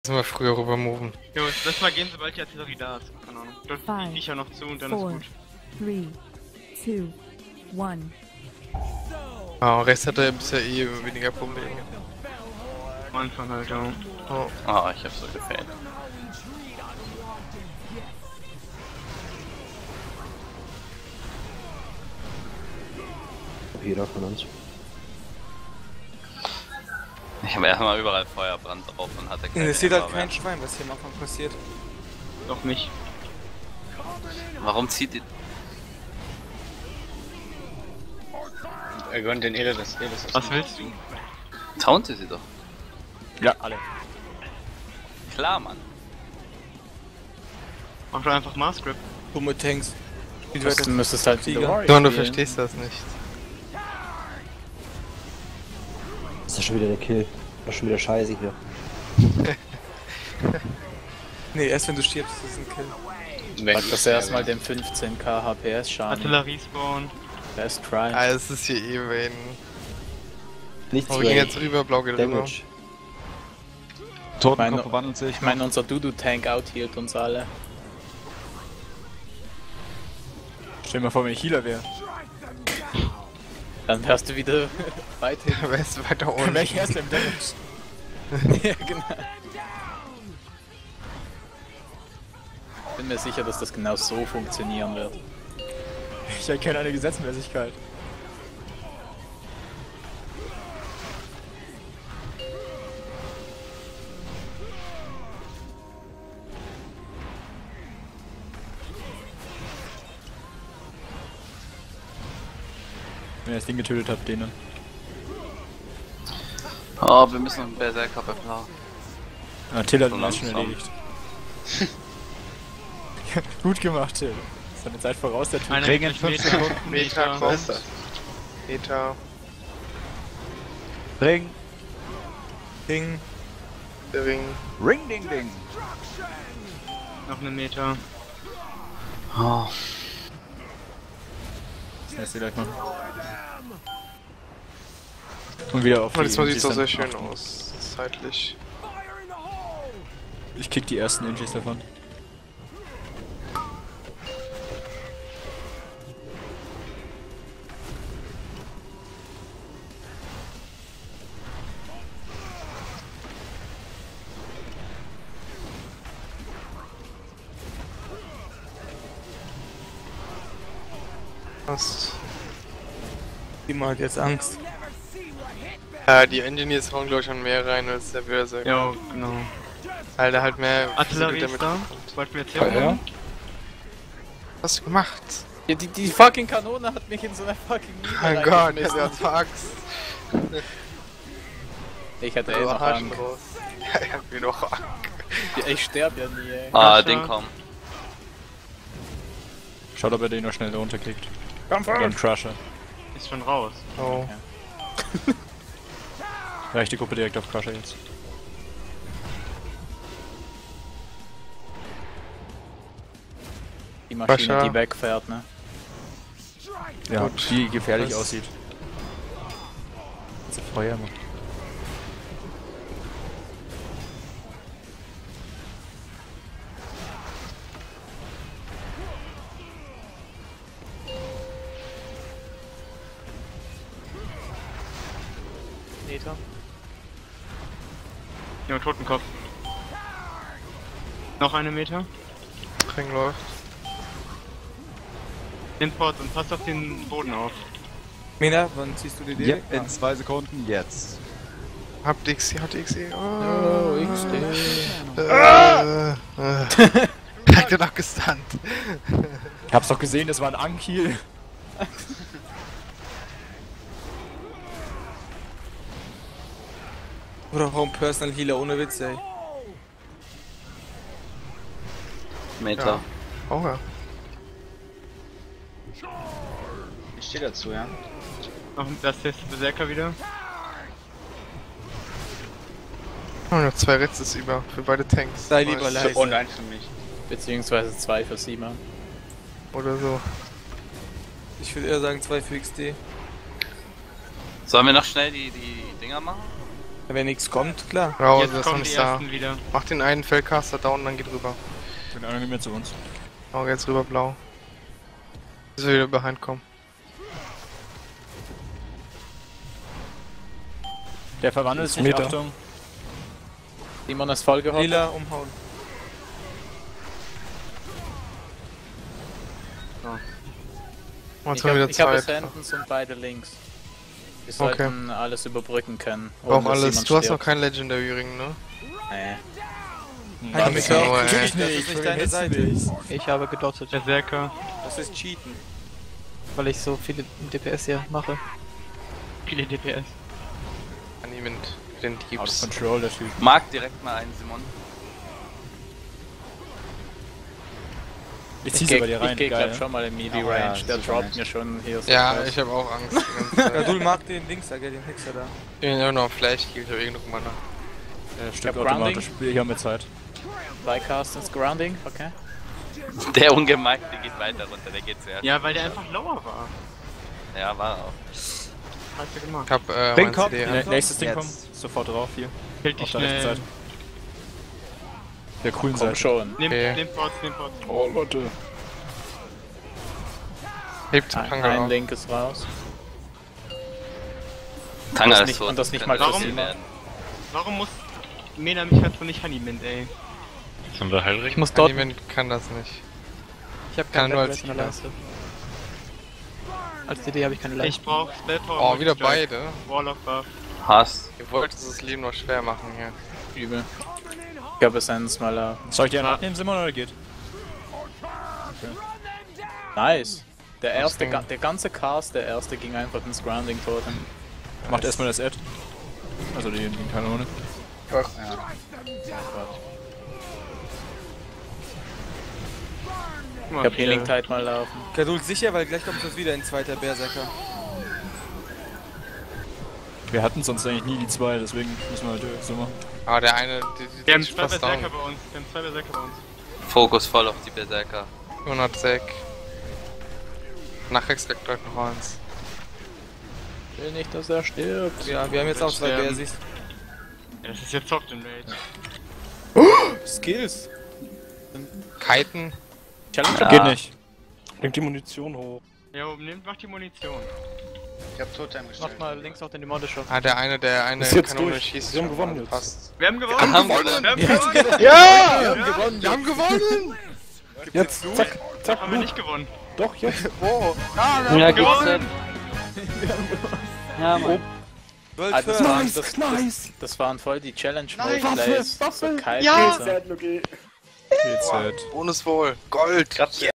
Müssen wir früher rüber moven. Jo, lass mal gehen, sobald die Artillerie da ist. Keine Ahnung. Dort fliege ich ja noch zu und dann ist gut. 3, 2, 1. Ah, rechts hat er bisher eh weniger Probleme. Am Anfang halt, ja. Oh. Ah, ich hab so gefällt. Jeder von uns. Ich habe erstmal überall Feuerbrand drauf und hatte keine. Es sieht halt Ammo kein mehr. Schwein, was hier am Anfang passiert. Doch nicht. Warum zieht die. Er gönnt den Elis. Was willst du? Taunte sie doch. Ja, alle. Klar, Mann. Mach doch einfach Mars Grip. Dumme Tanks. Spielt Du weiter. müsstest halt Tiger. wieder Warrior Don, du spielen. verstehst das nicht. Das ist schon wieder der Kill. Das ist schon wieder scheiße hier. Nee, erst wenn du stirbst, ist es ein Kill. Sag das erstmal dem 15k HPS Schaden. Artillerie spawn. Best try. Ah, es ist hier eh Wayne. Nichts Oh, wir gehen jetzt rüber, blau geht rüber. Damage. Totenkopf verwandelt sich. Ich meine, unser Dudu-Tank outhealt uns alle. Stell dir mal vor, wenn ich Healer wäre. Dann wärst du wieder weit hin. Wer ist weiter Dann unten? wäre ich erst im Damage. Ja, genau. Bin mir sicher, dass das genau so funktionieren wird. Ich erkenne eine Gesetzmäßigkeit. Wenn ihr das Ding getötet habt, denen. Oh, wir müssen einen Berserker beflauen. Till hat So ihn schon langsam. erledigt. Gut gemacht, Till. Ist deine Zeit voraus, der Typ. Regen in 5 Sekunden. Meter kommt. Meter. Ring. Ding. Der Ring. Ring, ding, ding. Noch einen Meter. Oh. Das lässt ihr gleich machen. Und wieder auf Und diesmal die sieht es auch sehr Inches schön dann. aus. Zeitlich. Ich kick die ersten Inches davon. Passt. Die hat jetzt Angst. Ja, die Engineers hauen glaube ich schon mehr rein als der Börse. Ja, genau. Weil der halt mehr Artillerie damit ist da. kommt. Wollten wir jetzt Ja, hier ja. oben? Was hast du gemacht? Ja, die fucking Kanone hat mich in so einer fucking Mine Mein Gott, reingeschmissen. der hat Axt. Ich hatte eh Der noch Haschen Angst. raus. Ja, er hat mir noch Angst. Ich sterb ja nie, ey. Ah, Gotcha. Ding kommt. Schaut, ob er den noch schnell da runterkriegt. Kampf Dann Crusher. Ist schon raus. Oh. Reicht die Gruppe direkt auf Crusher jetzt. Die Maschine, Crusher. die wegfährt, ne? Ja, Gut. die gefährlich Das- aussieht. Jetzt Feuer macht. Meter. Ja, Totenkopf. Noch eine Meter. Ring läuft. Import und passt auf den Boden auf. Mina, wann ziehst du die Ja, Idee? in 2 Sekunden jetzt. Habt XC, hat XC. Oh, XD. Hat er doch gestunt. Ich hab's doch gesehen, das war ein Ankiel. Oder auch ein Personal Healer ohne Witz, ey. Meter. Oh ja. Ich stehe dazu, ja. Noch das ist Berserker wieder. Oh, noch 2 Retzes über für beide Tanks. Sei lieber Nice. leise. Und ein für mich. Beziehungsweise 2 für Simon. Oder so. Ich würde eher sagen 2 für XD. Sollen wir noch schnell die Dinger machen? Wenn nichts kommt, klar. Ja, Jetzt das ist noch kommen die nicht da. ersten wieder. Mach den einen Feldcaster down, dann geht rüber. Den anderen nicht mehr zu uns. Oh, jetzt rüber blau. Bis wir wieder behind kommen. Der verwandelt sich, Meter. Achtung. Simon ist voll gehoppt. Lila umhauen. Jetzt haben wir wieder Ich habe Zeit. Ascendants und beide links. Wir sollten alles überbrücken können. Auch ohne dass alles. jemand Du hast noch stirbt. kein Legendary Ring, ne? Nee. Halt Mika, Mika, oh, das ey. ist nicht deine Seite. Ich habe gedottet, Berserker. Das ist Cheaten. weil ich so viele DPS hier mache. Viele DPS. An ihm mit den Out of Diebs. control, der Typ. Mag direkt mal einen, Simon. Ich Ich zieh geh, sie bei dir rein, ich geh geil. glaub schon mal in Melee Oh, ja, Range, der super droppt nice. mir schon hier so Ja, krass. ich habe auch Angst. die ganze Zeit. Gadul mag den Dings da, gell, den Hexer da. Ich bin ja noch Flash Heal, ich hab irgendwo Mana. Stimmt hab Grounding. automatisch. Wir haben mehr Zeit. Bycast ins Grounding, okay. Der Ungemeinte geht weiter runter, der geht zuerst. Ja, weil der einfach lower war. Ja, war auch. Hast du gemacht. Ich hab Den mein Kopf. CD. Ja. Nächstes Ding Jetzt. kommt. Sofort drauf, hier. Kill Auf dich der rechten schnell. Seite. Der coolen Komm Seite. schon. Nimm Okay. den Ports, den Ports. Oh, Leute. Hebt Ein Tanga auf. Link ist raus. Tanga Das ist nicht- tot. und das nicht Kann mal das Warum? nie werden. Warum muss Mena mich halt so nicht Honeymint, ey? Ich muss dort. Niemand kann das nicht. Ich habe kann keine nur als Leiste in der Leiste. Als DD habe ich keine Leiste. Ich brauch Spellpower. Oh, wieder Multistrike. beide. Warlock Buff. Hass. Ihr wollt es das Leben noch schwer machen hier. Übel. Ich habe Ascendants mal da. Soll ich dir einen abnehmen, Simon, oder geht? Nice. Der erste, ging. der ganze Cast, der erste ging einfach ins Grounding tot. Macht erstmal das Ad. Also die Kanone. Guck Ich mal, hab Healing Tide mal laufen. Gadul sicher, weil gleich kommt das wieder ein zweiter Berserker. Wir hatten sonst eigentlich nie die zwei, deswegen müssen wir halt so machen. Aber der eine, Wir haben ist zwei fast Berserker down. bei uns. Wir haben zwei Berserker bei uns. Fokus voll auf die Berserker. 100 Sek. Nachrex kriegt gleich noch eins. Ich will nicht, dass er stirbt. Ja, wir haben jetzt auch zwei Sterben. Bersis. Ja, das ist jetzt soft in Rage. Skills. Kiten. Challenge Ja. Geht nicht. Bringt die Munition hoch. Ja, oben nimmt, macht die Munition. Ich hab Totem Mach mal links auf den Demodischer. Ah, der eine Ist jetzt Kanone durch. schießt. Wir haben schon gewonnen mal. jetzt. Passt. Wir haben gewonnen! Wir haben gewonnen. Wir haben gewonnen! Ja! Wir haben gewonnen! Wir haben gewonnen! Jetzt, zack, zack, Haben wir nicht gewonnen. doch, jetzt. Oh! Ja, gewonnen! Ja, Mann. Ah, das waren voll die Challenge-Plays. So Kite, Ja! so. Geht's halt. Bonus wohl. Gold!